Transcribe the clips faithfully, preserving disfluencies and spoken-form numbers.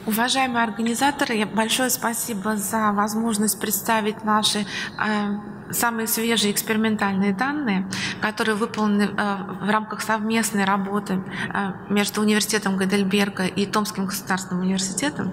Уважаемые организаторы, я- большое спасибо за возможность представить наши э, самые свежие экспериментальные данные, которые выполнены э, в рамках совместной работы э, между Университетом Гейдельберга и Томским государственным университетом.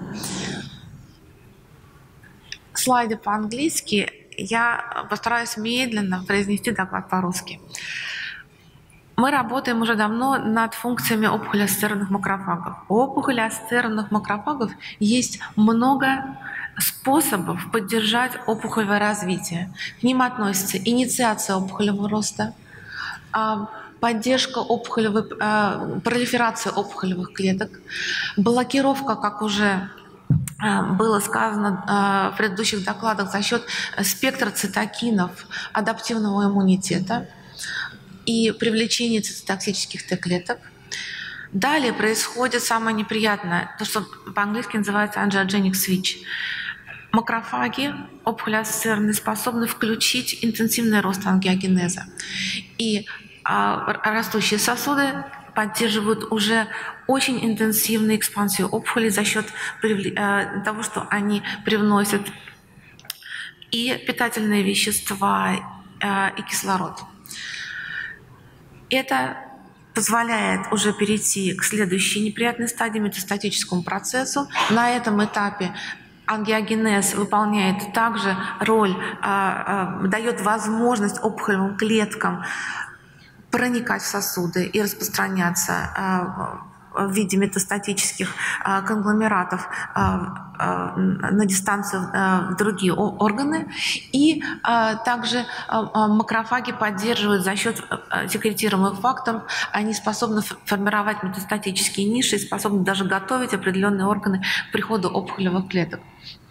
Слайды по-английски. Я постараюсь медленно произнести доклад по-русски. Мы работаем уже давно над функциями опухолеассоциированных макрофагов. У опухолеассоциированных макрофагов есть много способов поддержать опухолевое развитие. К ним относятся инициация опухолевого роста, а, поддержка опухолевой, а, пролиферация опухолевых клеток, блокировка, как уже а, было сказано а, в предыдущих докладах, за счет спектра цитокинов адаптивного иммунитета и привлечение цитотоксических Т-клеток. Далее происходит самое неприятное, то, что по-английски называется angiogenic switch. Макрофаги опухолеассоциированные способны включить интенсивный рост ангиогенеза. И а, растущие сосуды поддерживают уже очень интенсивную экспансию опухолей за счет а, того, что они привносят и питательные вещества, а, и кислород. Это позволяет уже перейти к следующей неприятной стадии, метастатическому процессу. На этом этапе ангиогенез выполняет также роль, а, а, дает возможность опухолевым клеткам проникать в сосуды и распространяться а, в виде метастатических а, конгломератов а, а, на дистанцию а, в другие органы. И а, также а, макрофаги поддерживают за счет а, секретируемых факторов, они способны формировать метастатические ниши и способны даже готовить определенные органы к приходу опухолевых клеток.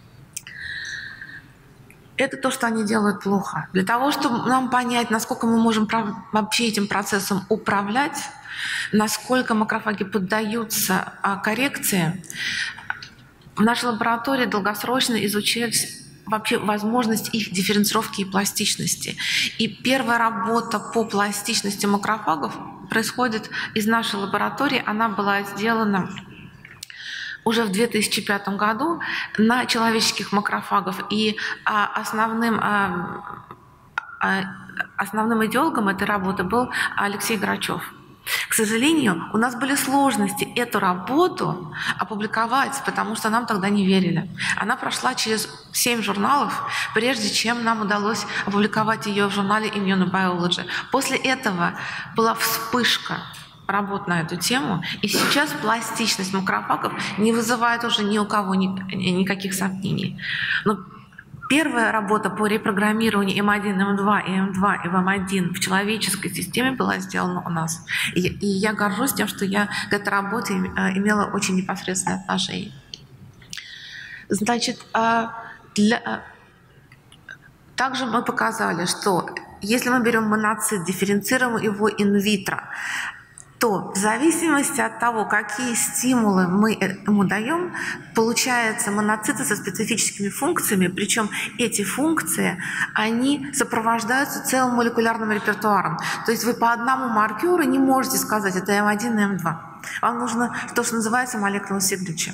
Это то, что они делают плохо. Для того, чтобы нам понять, насколько мы можем вообще этим процессом управлять, насколько макрофаги поддаются коррекции, в нашей лаборатории долгосрочно изучались вообще возможность их дифференцировки и пластичности. И первая работа по пластичности макрофагов происходит из нашей лаборатории. Она была сделана уже в две тысячи пятом году на человеческих макрофагов. И а, основным, а, а, основным идеологом этой работы был Алексей Грачев. К сожалению, у нас были сложности эту работу опубликовать, потому что нам тогда не верили. Она прошла через семь журналов, прежде чем нам удалось опубликовать ее в журнале Immunobiology. После этого была вспышка работ на эту тему, и сейчас пластичность макрофагов не вызывает уже ни у кого ни, никаких сомнений. Но первая работа по репрограммированию эм один, эм два, и эм два и эм один в человеческой системе была сделана у нас. И, и я горжусь тем, что я к этой работе имела очень непосредственное отношение. Значит, для... также мы показали, что если мы берем моноцит, дифференцируем его инвитро, то в зависимости от того, какие стимулы мы ему даем, получаются моноциты со специфическими функциями, причем эти функции, они сопровождаются целым молекулярным репертуаром. То есть вы по одному маркеру не можете сказать, это эм один и эм два. Вам нужно то, что называется molecular signature.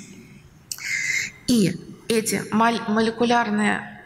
И эти молекулярные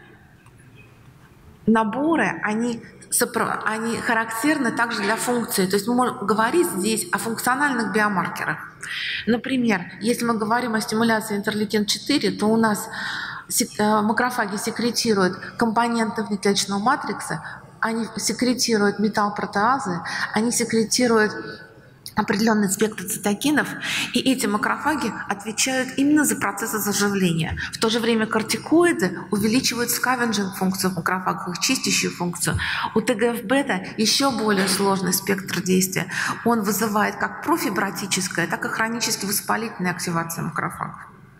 наборы, они они характерны также для функции. То есть мы можем говорить здесь о функциональных биомаркерах. Например, если мы говорим о стимуляции интерлейкин четыре, то у нас макрофаги секретируют компоненты внеклеточного матрикса, они секретируют металлпротеазы, они секретируют определенный спектр цитокинов, и эти макрофаги отвечают именно за процессы заживления. В то же время кортикоиды увеличивают скавенджинг функцию в макрофагах, их чистящую функцию. У тэ гэ эф бета еще более сложный спектр действия. Он вызывает как профибротическое, так и хронически воспалительную активацию макрофагов.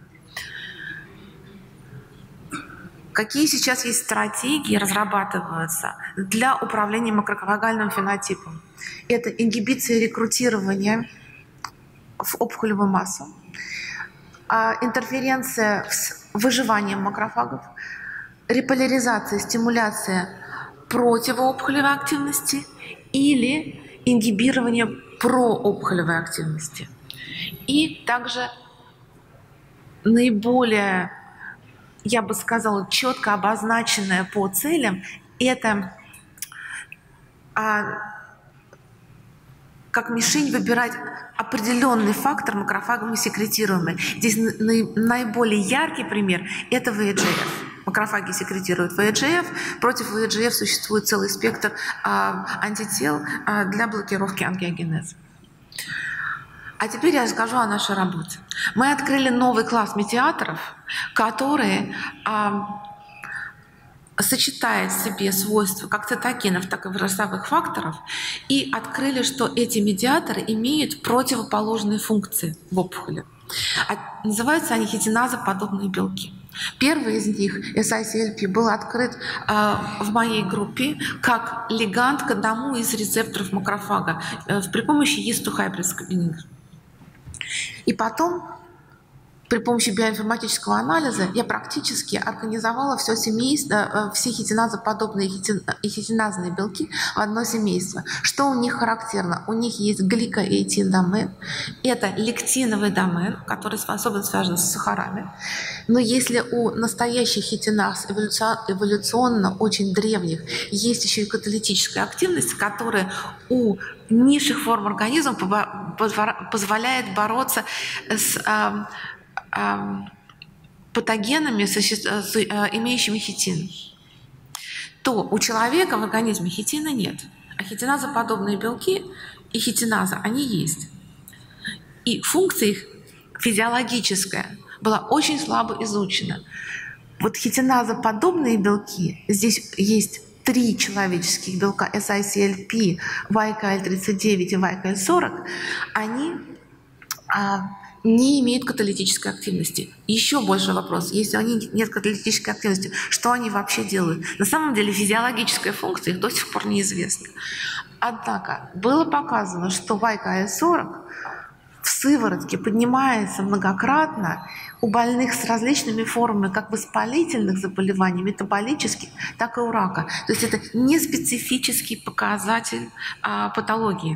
Какие сейчас есть стратегии, разрабатываются для управления макрофагальным фенотипом? Это ингибиция рекрутирования в опухолевую массу, интерференция с выживанием макрофагов, реполяризация, стимуляция противоопухолевой активности или ингибирование проопухолевой активности. И также наиболее, я бы сказала, четко обозначенное по целям, это а, как мишень выбирать определенный фактор макрофагами секретируемый. Здесь наиболее яркий пример – это ви и джи эф. Макрофаги секретируют ви и джи эф. Против ви и джи эф существует целый спектр а, антител а, для блокировки ангиогенеза. А теперь я расскажу о нашей работе. Мы открыли новый класс медиаторов, которые а, сочетает в себе свойства как цитокинов, так и возрастовых факторов, и открыли, что эти медиаторы имеют противоположные функции в опухоли. А, называются они хитиназоподобные белки. Первый из них, эс ай си эл пи, был открыт э, в моей группе как лигант к одному из рецепторов макрофага э, при помощи йис ту hybrid screening. И потом, при помощи биоинформатического анализа, я практически организовала все семейство, все хитиназоподобные и хитиназные белки в одно семейство. Что у них характерно? У них есть гликоэйтин домен, это лектиновый домен, который особенно связан с сахарами. Но если у настоящих хитиназ эволюционно очень древних есть еще и каталитическая активность, которая у низших форм организма позволяет бороться с патогенами, имеющими хитин, то у человека в организме хитина нет. А хитиназоподобные белки и хитиназа, они есть. И функция их физиологическая была очень слабо изучена. Вот хитиназоподобные белки, здесь есть три человеческих белка эс ай си эл пи, вай ка эл тридцать девять и вай ка эл сорок, они а, не имеют каталитической активности. Еще больше вопрос. Если они нет каталитической активности, что они вообще делают? На самом деле физиологическая функция их до сих пор неизвестна. Однако было показано, что вай ка эл сорок в сыворотке поднимается многократно у больных с различными формами как воспалительных заболеваний, метаболических, так и у рака. То есть это не специфический показатель а, патологии.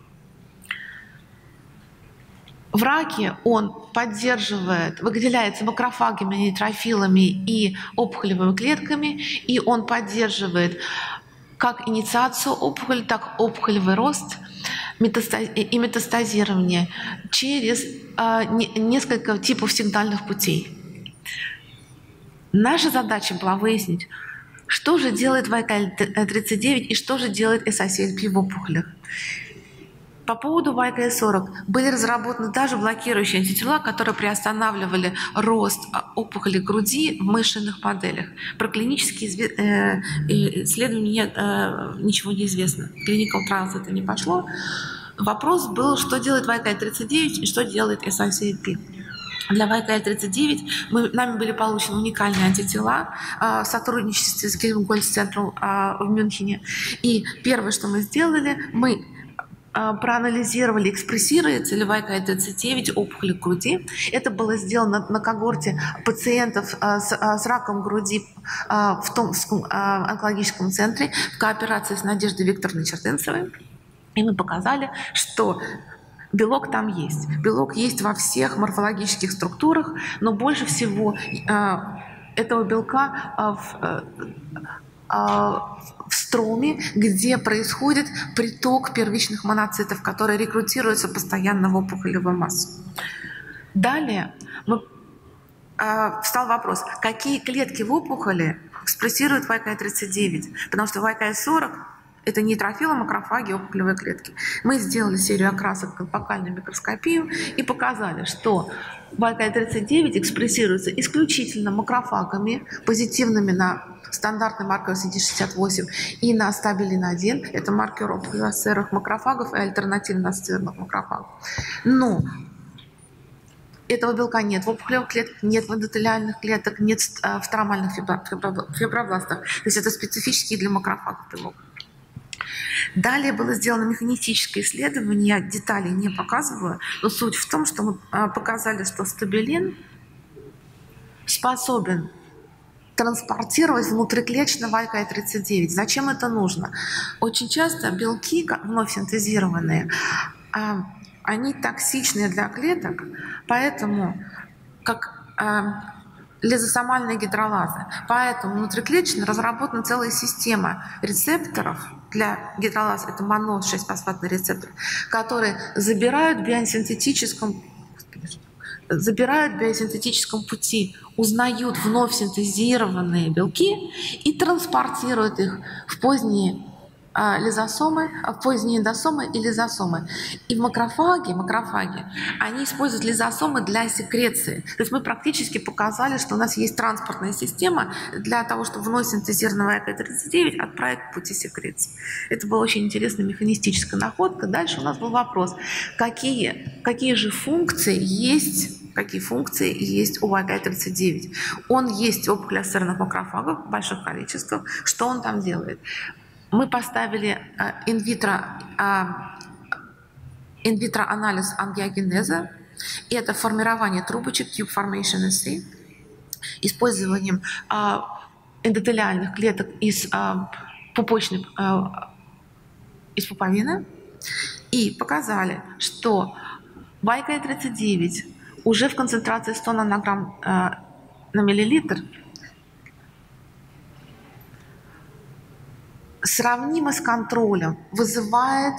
В раке он поддерживает, выделяется макрофагами, нейтрофилами и опухолевыми клетками, и он поддерживает как инициацию опухоли, так и опухолевый рост и метастазирование через э, несколько типов сигнальных путей. Наша задача была выяснить, что же делает вай ка эл тридцать девять и что же делает эс ай си эл пи в опухолях. По поводу вай ка эл сорок были разработаны даже блокирующие антитела, которые приостанавливали рост опухоли груди в мышечных моделях. Про клинические исследования ничего не известно. Clinical trials это не пошло. Вопрос был, что делает вай ка эл тридцать девять и что делает эс ай си эл пи. Для вай ка эл тридцать девять мы, нами были получены уникальные антитела э, в сотрудничестве с Гельмгольц-центром э, в Мюнхене. И первое, что мы сделали, мы проанализировали, экспрессируется ли вай ка эл тридцать девять опухоли груди. Это было сделано на когорте пациентов с, с раком груди в Томском онкологическом центре в кооперации с Надеждой Викторовной Чертенцевой. И мы показали, что белок там есть. Белок есть во всех морфологических структурах, но больше всего этого белка в в строме, где происходит приток первичных моноцитов, которые рекрутируются постоянно в опухолевую массу. Далее мы, э, встал вопрос, какие клетки в опухоли экспрессируют вай ка эл тридцать девять, потому что вай ка эл сорок это нейтрофилы, макрофаги, опухолевые клетки. Мы сделали серию окрасок в колпакальную микроскопию и показали, что вай ка эл тридцать девять экспрессируется исключительно макрофагами, позитивными на стандартный маркер си ди шестьдесят восемь и на стабилин один, это маркер опухолево-ассоциированных макрофагов и альтернативно ассоциированных макрофагов. Но этого белка нет в опухолевых клетках, нет в эндотелиальных клетках, нет в стромальных фибробластах. То есть это специфический для макрофагов белок. Далее было сделано механистическое исследование, я деталей не показываю, но суть в том, что мы показали, что стабилин способен транспортировать внутриклеточно вай ка эл тридцать девять. Зачем это нужно? Очень часто белки, вновь синтезированные, они токсичны для клеток, поэтому как лизосомальные гидролазы. Поэтому внутриклеточно разработана целая система рецепторов для гидролаз, это моно шесть фосфатный рецептор, которые забирают в биосинтетическом, забирают в биосинтетическом пути, узнают вновь синтезированные белки и транспортируют их в поздние лизосомы, в поздние эндосомы и лизосомы. И в макрофаге, макрофаге они используют лизосомы для секреции. То есть мы практически показали, что у нас есть транспортная система для того, чтобы вновь синтезированный вай ка тридцать девять отправить по пути секреции. Это была очень интересная механистическая находка. Дальше у нас был вопрос, какие, какие же функции есть, какие функции есть у вай ка тридцать девять. Он есть в опухолеостерных макрофагах в больших количествах. Что он там делает? Мы поставили инвитро, инвитро анализ ангиогенеза. Это формирование трубочек, tube formation assay, использованием эндотелиальных клеток из пупочной, из пуповины. И показали, что вай ка тридцать девять уже в концентрации сто нанограмм на миллилитр сравнимо с контролем, вызывает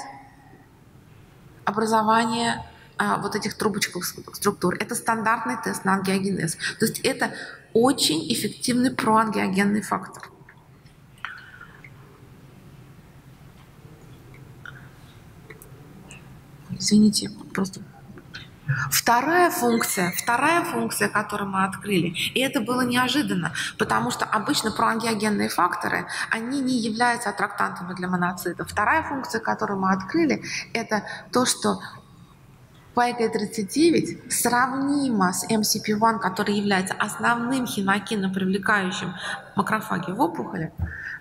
образование а, вот этих трубочковых структур. Это стандартный тест на ангиогенез. То есть это очень эффективный проангиогенный фактор. Извините, просто... Вторая функция, вторая функция, которую мы открыли, и это было неожиданно, потому что обычно проангиогенные факторы, они не являются аттрактантами для моноцитов. Вторая функция, которую мы открыли, это то, что вай ка тридцать девять сравнимо с эм си пи один, который является основным хинокином, привлекающим макрофаги в опухоли.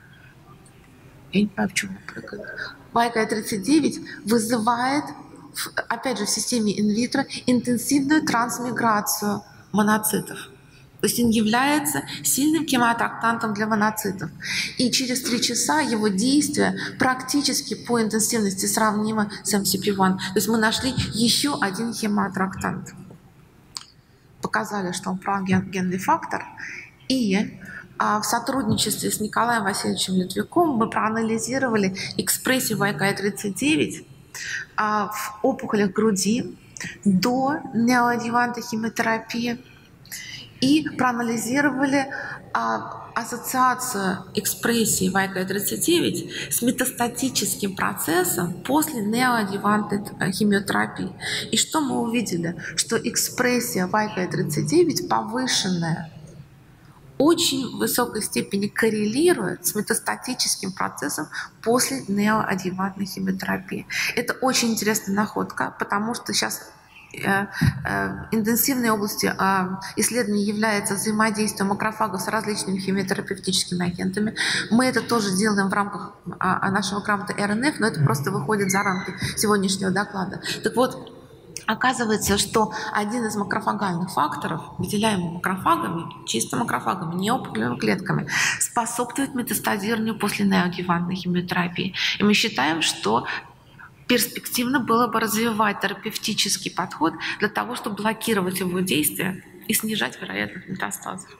Я не понимаю, почему он прыгает. вай ка тридцать девять вызывает, опять же, в системе инвитро интенсивную трансмиграцию моноцитов. То есть он является сильным хематоактантом для моноцитов. И через три часа его действие практически по интенсивности сравнимо с эм си пи один. То есть мы нашли еще один хематоактант. Показали, что он проангиогенный фактор. И а в сотрудничестве с Николаем Васильевичем Литвяком мы проанализировали экспрессию вай ка тридцать девять в опухолях груди до неоадъювантной химиотерапии и проанализировали а, ассоциацию экспрессии вай ка тридцать девять с метастатическим процессом после неоадъювантной химиотерапии. И что мы увидели? Что экспрессия вай ка тридцать девять повышенная очень в высокой степени коррелирует с метастатическим процессом после неоадъювантной химиотерапии. Это очень интересная находка, потому что сейчас э, э, интенсивной областью э, исследований является взаимодействие макрофагов с различными химиотерапевтическими агентами. Мы это тоже делаем в рамках э, нашего грамота эр эн эф, но это просто выходит за рамки сегодняшнего доклада. Так вот, оказывается, что один из макрофагальных факторов, выделяемый макрофагами, чисто макрофагами, не опухолевыми клетками, способствует метастазированию после неоадъювантной химиотерапии. И мы считаем, что перспективно было бы развивать терапевтический подход для того, чтобы блокировать его действие и снижать вероятность метастазов.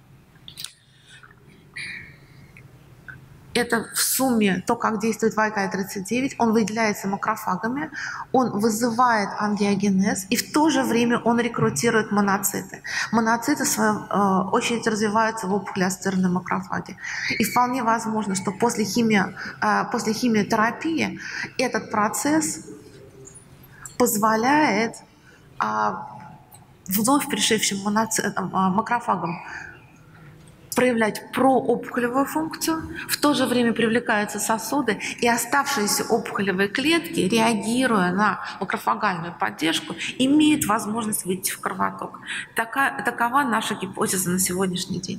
Это в сумме то, как действует вай ка тридцать девять, он выделяется макрофагами, он вызывает ангиогенез, и в то же время он рекрутирует моноциты. Моноциты, в свою э, очередь, развиваются в опухолеостерной макрофаге. И вполне возможно, что после, химио, э, после химиотерапии этот процесс позволяет э, вновь пришедшим моноцитам, э, макрофагам проявлять проопухолевую функцию, в то же время привлекаются сосуды, и оставшиеся опухолевые клетки, реагируя на макрофагальную поддержку, имеют возможность выйти в кровоток. Такая, такова наша гипотеза на сегодняшний день.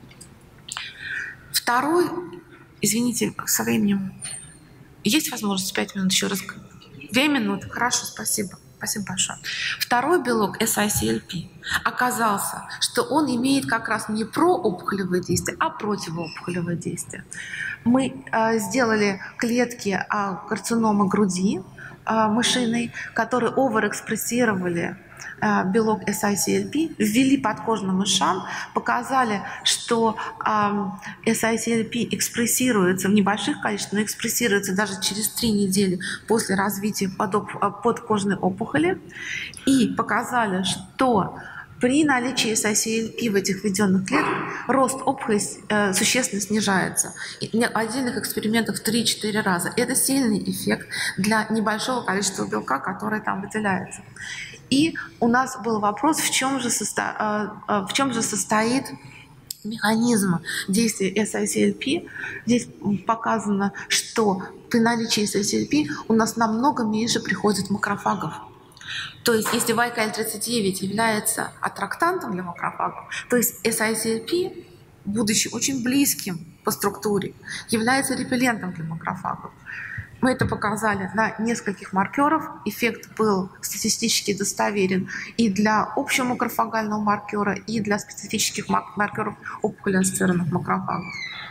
Второй, извините, со временем, есть возможность пять минут еще раз? Две минуты, хорошо, спасибо. Спасибо большое. Второй белок эс ай си эл пи оказался, что он имеет как раз не проопухолевое действие, а противоопухолевое действие. Мы э, сделали клетки э, карциномы груди, мышиной, которые оверэкспрессировали белок эс ай си эл пи, ввели подкожным мышам, показали, что эс ай си эл пи экспрессируется в небольших количествах, но экспрессируется даже через три недели после развития подкожной опухоли, и показали, что при наличии эс ай си эл пи в этих введенных клетках рост опухоли э, существенно снижается. И в отдельных экспериментах в три-четыре раза. Это сильный эффект для небольшого количества белка, который там выделяется. И у нас был вопрос, в чем же, состо... э, в чем же состоит механизм действия эс ай си эл пи. Здесь показано, что при наличии эс ай си эл пи у нас намного меньше приходит макрофагов. То есть, если вай ка эль тридцать девять является аттрактантом для макрофагов, то есть эс ай си эл пи, будучи очень близким по структуре, является репеллентом для макрофагов. Мы это показали на нескольких маркеров. Эффект был статистически достоверен и для общего макрофагального маркера, и для специфических маркеров опухолеасоциированных макрофагов.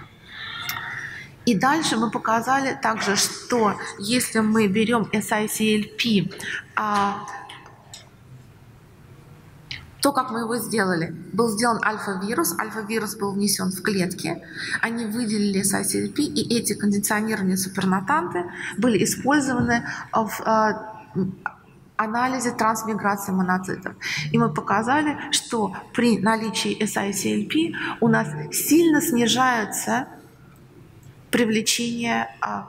И дальше мы показали также, что если мы берем эс ай си эл пи, а, то, как мы его сделали, был сделан альфа-вирус, альфа-вирус был внесен в клетки, они выделили эс ай си эл пи, и эти кондиционированные супернатанты были использованы в а, анализе трансмиграции моноцитов. И мы показали, что при наличии эс ай си эл пи у нас сильно снижается привлечение, а,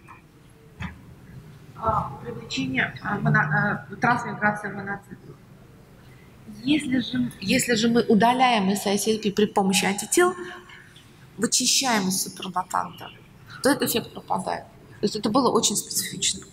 а, привлечение а, моно, а, трансмиграции моноцитов. Если же, если же мы удаляем эс ай си эл пи при помощи антител, вычищаем из супернатанта, то этот эффект пропадает. То есть это было очень специфично.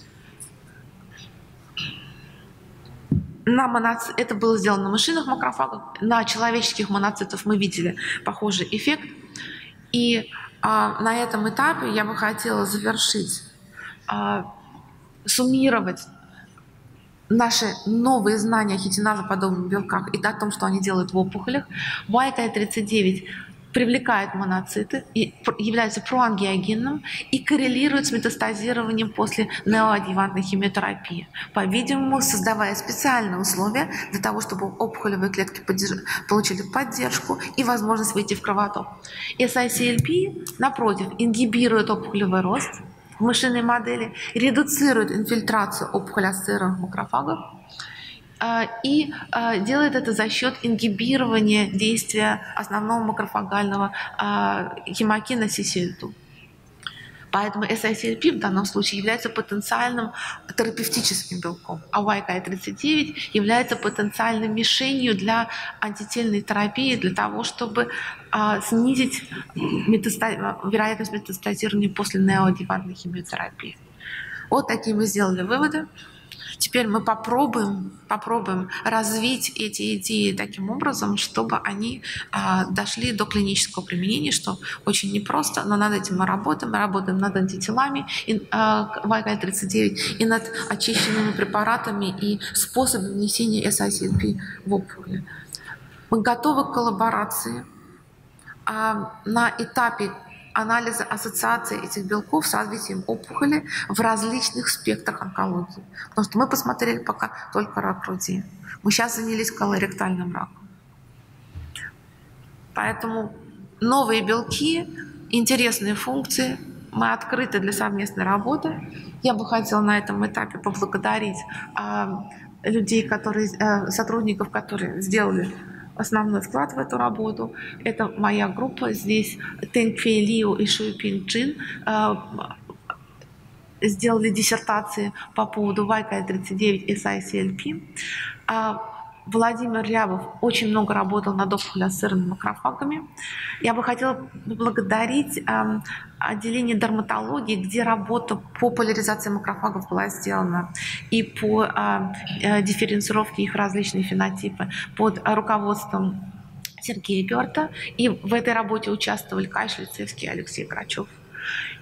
На моноци... Это было сделано на мышиных макрофагах. На человеческих моноцитах мы видели похожий эффект. И а, на этом этапе я бы хотела завершить, а, суммировать наши новые знания о хитиназоподобных белках и о том, что они делают в опухолях. вай ка эль тридцать девять привлекает моноциты, и является проангиогенным и коррелирует с метастазированием после неоадъювантной химиотерапии, по-видимому, создавая специальные условия для того, чтобы опухолевые клетки поддерж... получили поддержку и возможность выйти в кровоток. эс ай си эл пи, напротив, ингибирует опухолевый рост в мышиной модели, редуцирует инфильтрацию опухолеасоциированных макрофагов и делает это за счет ингибирования действия основного макрофагального хемокина си си эл два. Поэтому эс ай си эл пи в данном случае является потенциальным терапевтическим белком, а вай ка эль тридцать девять является потенциальной мишенью для антительной терапии, для того, чтобы а, снизить метаста... вероятность метастазирования после неоадъювантной химиотерапии. Вот такие мы сделали выводы. Теперь мы попробуем, попробуем развить эти идеи таким образом, чтобы они а, дошли до клинического применения, что очень непросто, но над этим мы работаем. Мы работаем над антителами а, вай ка эль тридцать девять и над очищенными препаратами и способами внесения эс ай си эл пи в опухоли. Мы готовы к коллаборации а, на этапе анализа ассоциации этих белков с развитием опухоли в различных спектрах онкологии. Потому что мы посмотрели пока только рак груди. Мы сейчас занялись колоректальным раком. Поэтому новые белки, интересные функции, мы открыты для совместной работы. Я бы хотела на этом этапе поблагодарить а, людей, которые, а, сотрудников, которые сделали основной вклад в эту работу. Это моя группа. Здесь Тэньфэй Лиу и Шуйпин Чин э, сделали диссертации по поводу вай ка эль тридцать девять эс ай си эл пи. Э, Владимир Рябов очень много работал над опухолеасоциированными макрофагами. Я бы хотела поблагодарить э, отделение дерматологии, где работа по поляризации макрофагов была сделана и по э, дифференцировке их различные фенотипы под руководством Сергея Герта. И в этой работе участвовали Кай Шлицевский и Алексей Грачев.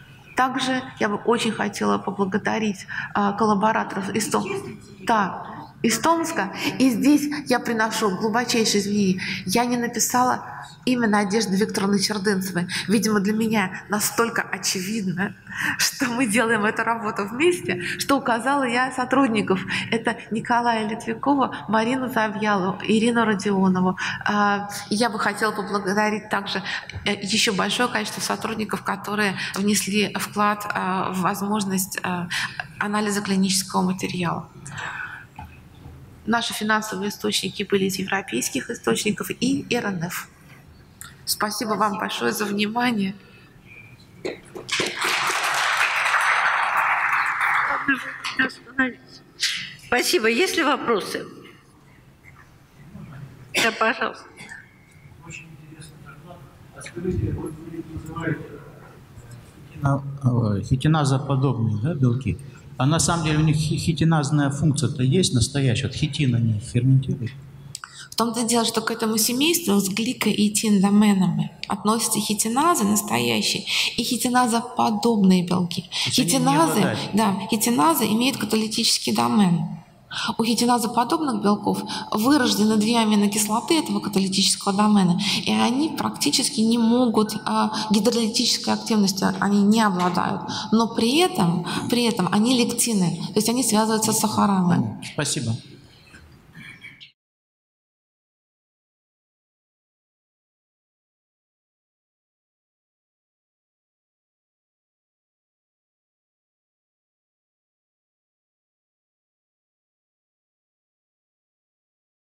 Также я бы очень хотела поблагодарить э, коллабораторов из того... Да. из Томска. И здесь я приношу глубочайшие извинения. Я не написала имя Надежды Викторовны Чердынцевой. Видимо, для меня настолько очевидно, что мы делаем эту работу вместе, что указала я сотрудников. Это Николая Литвякова, Марину Завьялову, Ирину Родионову. Я бы хотела поблагодарить также еще большое количество сотрудников, которые внесли вклад в возможность анализа клинического материала. Наши финансовые источники были из европейских источников и эр эн эф. Спасибо вам большое за внимание. Спасибо. Есть ли вопросы? Да, пожалуйста. Очень интересный доклад. А скажите, вот вы называете хитиназоподобные, да, белки, а на самом деле у них хитиназная функция-то есть настоящая? Вот хитин они ферментируют? В том-то и дело, что к этому семейству с гликоэтиндоменами относятся хитиназы настоящие и хитиназоподобные белки. Хитиназы, да, хитиназы имеют каталитический домен. У хитиназоподобных белков вырождены две аминокислоты этого каталитического домена, и они практически не могут, а, гидролитической активностью они не обладают, но при этом, при этом они лектины, то есть они связываются с сахарами. Спасибо.